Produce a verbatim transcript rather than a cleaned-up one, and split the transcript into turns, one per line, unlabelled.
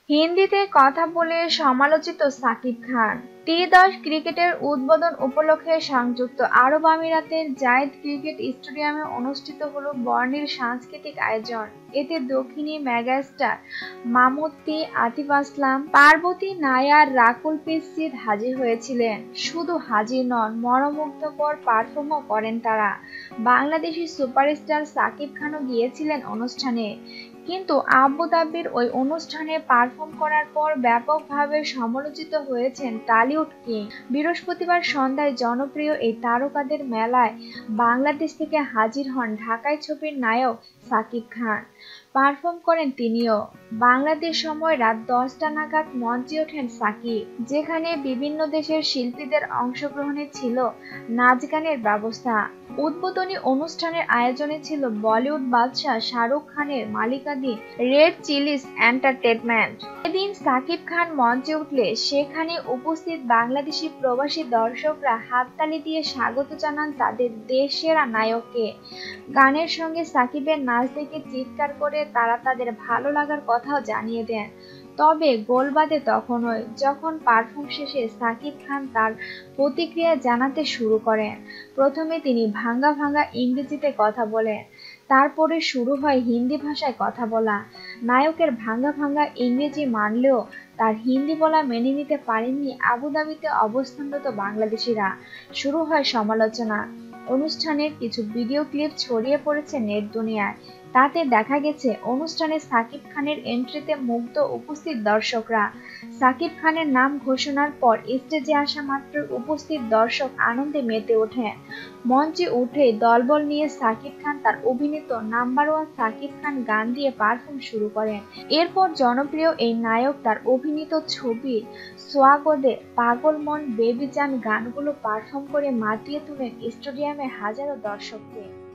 হিন্দিতে কথা বলে সমালোচিত সাকিব খান। টি দশ ক্রিকেটের উদ্বোধন উপলক্ষে সংযুক্ত আরব আমিরাতের জায়েদ ক্রিকেট স্টেডিয়ামে অনুষ্ঠিত হলো বর্ণিল সাংস্কৃতিক আয়োজন। এতে দক্ষিণী মেগাস্টার মামুত্তি, আতিফ আসলাম, পার্বতী নায়ার, রাকুল পিস সিদ হাজির হয়েছিলেন। শুধু হাজির নন, মনোমুগ্ধকর পারফর্মও করেন তারা। বাংলাদেশি সুপারস্টার সাকিব খানও গিয়েছিলেন অনুষ্ঠানে। কিন্তু আবু ধাবির ওই অনুষ্ঠানে পারফর্ম করার পর ব্যাপকভাবে সমালোচিত হয়েছেন টলিউড কিং। বৃহস্পতিবার সন্ধ্যায় জনপ্রিয় এই তারকাদের মেলায় বাংলাদেশ থেকে হাজির হন ঢাকাই ছবির নায়ক সাকিব খান। পারফর্ম করেন তিনিও। বাংলাদেশ সময় রাত দশটা নাগাদ মঞ্চে ওঠেন সাকিব, যেখানে বিভিন্ন দেশের শিল্পীদের অংশগ্রহণে ছিল নাচ গানের ব্যবস্থা। উদ্বোধনী অনুষ্ঠানের আয়োজনে ছিল বলিউড বাদশাহ শাহরুখ খানের মালিকানাধীন রেড চিলিজ এন্টারটেইনমেন্ট। এদিন সাকিব খান মঞ্চে উঠলে সেখানে উপস্থিত বাংলাদেশি প্রবাসী দর্শকরা হাততালি দিয়ে স্বাগত জানান তাদের দেশসেরা নায়ককে। গানের সঙ্গে সাকিবের নাচ দেখে চিৎকার করে তারা তাদের ভালো লাগার কথাও জানিয়ে দেন। তবে গোল বাধে তখনই, যখন পারফর্ম শেষে সাকিব খান তার প্রতিক্রিয়া জানাতে শুরু করেন। প্রথমে তিনি ভাঙা ভাঙা ইংরেজিতে কথা বলেন, তারপরে শুরু হয় হিন্দি ভাষায় কথা বলা। নায়কের ভাঙা ভাঙা ইংরেজি মানলেও তার হিন্দি বলা মেনে নিতে পারেননি আবুধাবিতে অবস্থানরত বাংলাদেশিরা। শুরু হয় সমালোচনা। অনুষ্ঠানের কিছু ভিডিও ক্লিপ ছড়িয়ে পড়েছে নেট দুনিয়ায়। তাতে দেখা গেছে অনুষ্ঠানে সাকিব খানের এন্ট্রিতে মুগ্ধ উপস্থিত দর্শকরা। সাকিব খানের নাম ঘোষণার পর স্টেজে আসা মাত্র উপস্থিত দর্শক আনন্দে মেতে ওঠেন। মঞ্চে উঠে দলবল নিয়ে সাকিব খান তার অভিনীত নাম্বার ওয়ান সাকিব খান গান দিয়ে পারফর্ম শুরু করেন। এরপর জনপ্রিয় এই নায়ক তার অভিনীত ছবির সোয়াগদে, পাগল মন, বেবি জান গানগুলো পারফর্ম করে মাতিয়ে তোলেন স্টেডিয়ামে হাজারো দর্শককে।